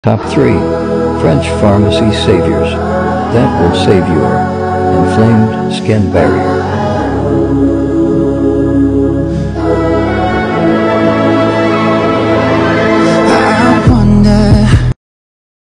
Top 3. French Pharmacy Saviors. That will save your inflamed skin barrier.